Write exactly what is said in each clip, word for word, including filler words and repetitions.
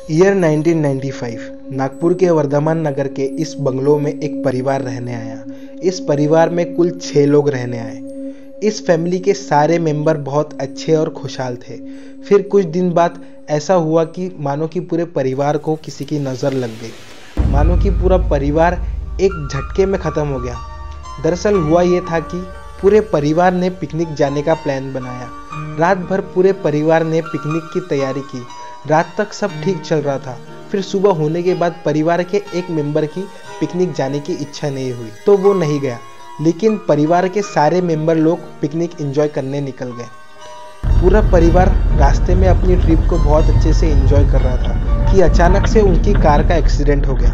Year nineteen ninety five, Nagpur के वर्धमान नगर के इस बंगलो में एक परिवार रहने आया। इस परिवार में कुल छः लोग रहने आए। इस फैमिली के सारे मेंबर बहुत अच्छे और खुशहाल थे। फिर कुछ दिन बाद ऐसा हुआ कि मानो कि पूरे परिवार को किसी की नज़र लग गई। मानो कि पूरा परिवार एक झटके में ख़त्म हो गया। दरअसल हुआ ये था कि पूरे परिवार ने पिकनिक जाने का प्लान बनाया। रात भर पूरे परिवार ने पिकनिक की तैयारी की। रात तक सब ठीक चल रहा था। फिर सुबह होने के बाद परिवार के एक मेंबर की पिकनिक जाने की इच्छा नहीं हुई तो वो नहीं गया, लेकिन परिवार के सारे मेंबर लोग पिकनिक एंजॉय करने निकल गए। पूरा परिवार रास्ते में अपनी ट्रिप को बहुत अच्छे से एंजॉय कर रहा था कि अचानक से उनकी कार का एक्सीडेंट हो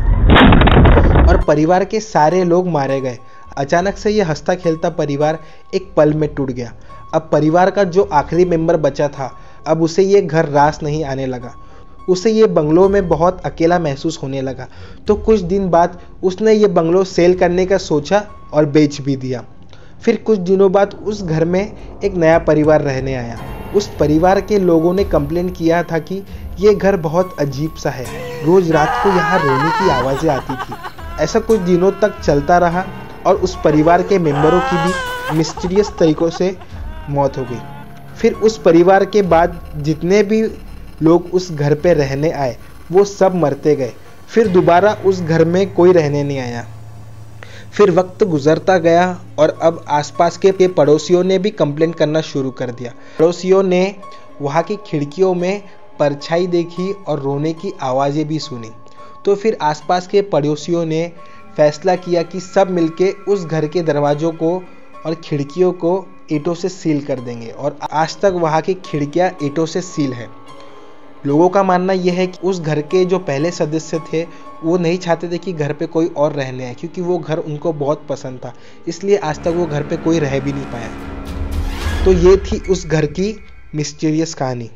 गया और परिवार के सारे लोग मारे गए। अचानक से ये हंसता खेलता परिवार एक पल में टूट गया। अब परिवार का जो आखिरी मेंबर बचा था, अब उसे ये घर रास नहीं आने लगा। उसे ये बंगलो में बहुत अकेला महसूस होने लगा। तो कुछ दिन बाद उसने ये बंगलो सेल करने का सोचा और बेच भी दिया। फिर कुछ दिनों बाद उस घर में एक नया परिवार रहने आया। उस परिवार के लोगों ने कंप्लेंट किया था कि ये घर बहुत अजीब सा है। रोज रात को यहाँ रोने की आवाज़ें आती थी। ऐसा कुछ दिनों तक चलता रहा और उस परिवार के मेंबरों की भी मिस्टीरियस तरीक़ों से मौत हो गई। फिर उस परिवार के बाद जितने भी लोग उस घर पे रहने आए वो सब मरते गए। फिर दोबारा उस घर में कोई रहने नहीं आया। फिर वक्त गुजरता गया और अब आसपास के पड़ोसियों ने भी कंप्लेंट करना शुरू कर दिया। पड़ोसियों ने वहाँ की खिड़कियों में परछाई देखी और रोने की आवाज़ें भी सुनी। तो फिर आसपास के पड़ोसियों ने फैसला किया कि सब मिलके उस घर के दरवाज़ों को और खिड़कियों को ईंटों से सील कर देंगे और आज तक वहाँ की खिड़कियाँ ईंटों से सील है। लोगों का मानना यह है कि उस घर के जो पहले सदस्य थे वो नहीं चाहते थे कि घर पे कोई और रहने आए, क्योंकि वो घर उनको बहुत पसंद था। इसलिए आज तक वो घर पे कोई रह भी नहीं पाया। तो ये थी उस घर की मिस्टीरियस कहानी।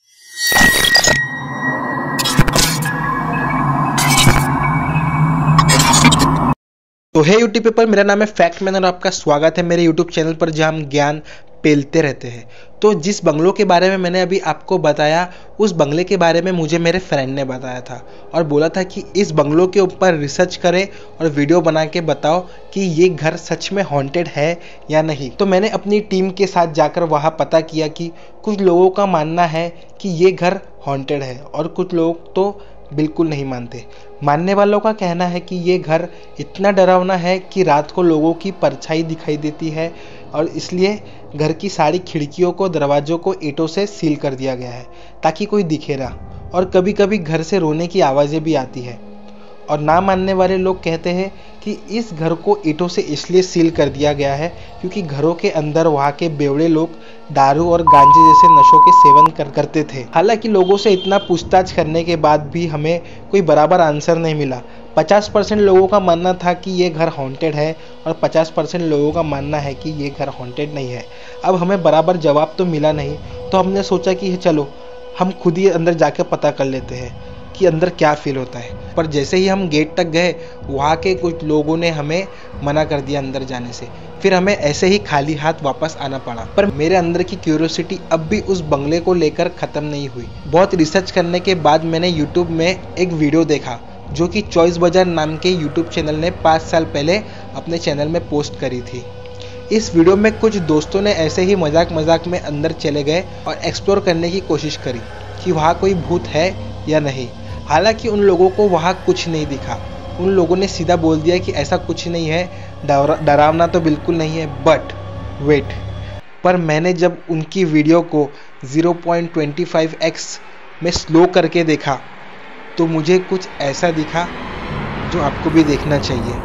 तो है यूट्यूब पेपर, मेरा नाम है फैक्ट मैन और आपका स्वागत है मेरे यूट्यूब चैनल पर जहां हम ज्ञान पेलते रहते हैं। तो जिस बंगलों के बारे में मैंने अभी आपको बताया, उस बंगले के बारे में मुझे मेरे फ्रेंड ने बताया था और बोला था कि इस बंगलों के ऊपर रिसर्च करें और वीडियो बना के बताओ कि ये घर सच में हॉन्टेड है या नहीं। तो मैंने अपनी टीम के साथ जाकर वहाँ पता किया कि कुछ लोगों का मानना है कि ये घर हॉन्टेड है और कुछ लोग तो बिल्कुल नहीं मानते। मानने वालों का कहना है कि ये घर इतना डरावना है कि रात को लोगों की परछाई दिखाई देती है और इसलिए घर की सारी खिड़कियों को, दरवाज़ों को ईंटों से सील कर दिया गया है ताकि कोई दिखे ना। और कभी कभी घर से रोने की आवाज़ें भी आती है। और ना मानने वाले लोग कहते हैं कि इस घर को ईंटों से इसलिए सील कर दिया गया है क्योंकि घरों के अंदर वहाँ के बेवड़े लोग दारू और गांजे जैसे नशों के सेवन कर करते थे। हालांकि लोगों से इतना पूछताछ करने के बाद भी हमें कोई बराबर आंसर नहीं मिला। पचास परसेंट लोगों का मानना था कि ये घर हॉन्टेड है और पचास परसेंट लोगों का मानना है कि ये घर हॉन्टेड नहीं है। अब हमें बराबर जवाब तो मिला नहीं, तो हमने सोचा कि चलो हम खुद ही अंदर जाकर पता कर लेते हैं कि अंदर क्या फील होता है। पर जैसे ही हम गेट तक गए, वहाँ के कुछ लोगों ने हमें मना कर दिया अंदर जाने से। फिर हमें ऐसे ही खाली हाथ वापस आना पड़ा। पर मेरे अंदर की क्यूरियोसिटी अब भी उस बंगले को लेकर ख़त्म नहीं हुई। बहुत रिसर्च करने के बाद मैंने यूट्यूब में एक वीडियो देखा जो कि चॉइस बाजार नाम के यूट्यूब चैनल ने पाँच साल पहले अपने चैनल में पोस्ट करी थी। इस वीडियो में कुछ दोस्तों ने ऐसे ही मजाक मजाक में अंदर चले गए और एक्सप्लोर करने की कोशिश करी कि वहाँ कोई भूत है या नहीं। हालांकि उन लोगों को वहाँ कुछ नहीं दिखा। उन लोगों ने सीधा बोल दिया कि ऐसा कुछ नहीं है, डरावना तो बिल्कुल नहीं है। बट वेट, पर मैंने जब उनकी वीडियो को zero point two five x में स्लो करके देखा तो मुझे कुछ ऐसा दिखा जो आपको भी देखना चाहिए।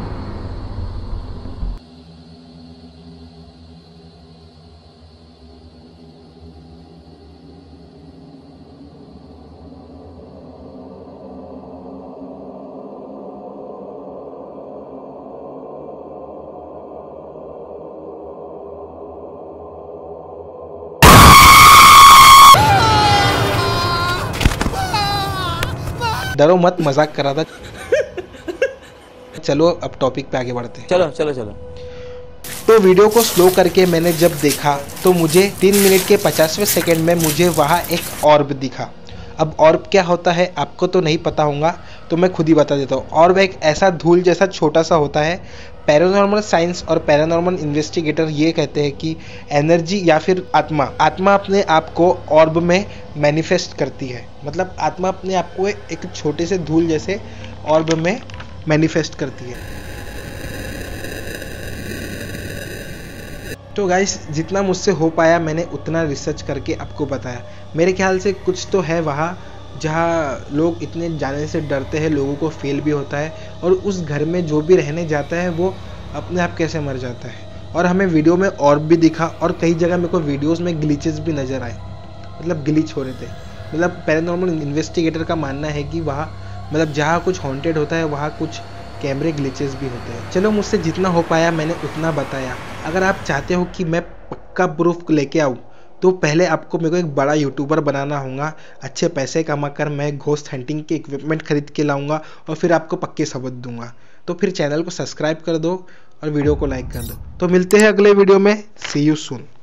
डरो मत, मजाक कर रहा था। चलो अब टॉपिक पे आगे बढ़ते हैं। चलो चलो चलो। तो वीडियो को स्लो करके मैंने जब देखा तो मुझे तीन मिनट के पचासवें सेकंड में मुझे वहाँ एक ऑर्ब दिखा। अब और क्या होता है आपको तो नहीं पता होगा, तो मैं खुद ही बता देता हूँ। और वह एक ऐसा धूल जैसा छोटा सा होता है। पैरानॉर्मल साइंस और पैरानॉर्मल इन्वेस्टिगेटर ये कहते हैं कि एनर्जी या फिर आत्मा आत्मा अपने आप को ऑर्ब में मैनिफेस्ट करती है। मतलब आत्मा अपने आप को एक छोटे से धूल जैसे ऑर्ब में मैनिफेस्ट करती है। तो गाइस, जितना मुझसे हो पाया मैंने उतना रिसर्च करके आपको बताया। मेरे ख्याल से कुछ तो है वहाँ जहाँ लोग इतने जाने से डरते हैं, लोगों को फील भी होता है, और उस घर में जो भी रहने जाता है वो अपने आप कैसे मर जाता है। और हमें वीडियो में और भी दिखा, और कई जगह मेरे को वीडियोस में ग्लिचेस भी नज़र आए, मतलब ग्लिच हो रहे थे। मतलब पैरानॉर्मल इन्वेस्टिगेटर का मानना है कि वहाँ मतलब जहाँ कुछ हॉन्टेड होता है वहाँ कुछ कैमरे ग्लिचेस भी होते हैं। चलो, मुझसे जितना हो पाया मैंने उतना बताया। अगर आप चाहते हो कि मैं पक्का प्रूफ लेके आऊँ तो पहले आपको मेरे को एक बड़ा यूट्यूबर बनाना होगा। अच्छे पैसे कमा कर मैं घोस्ट हंटिंग के इक्विपमेंट खरीद के लाऊंगा और फिर आपको पक्के सबूत दूंगा। तो फिर चैनल को सब्सक्राइब कर दो और वीडियो को लाइक कर दो। तो मिलते हैं अगले वीडियो में। See you soon.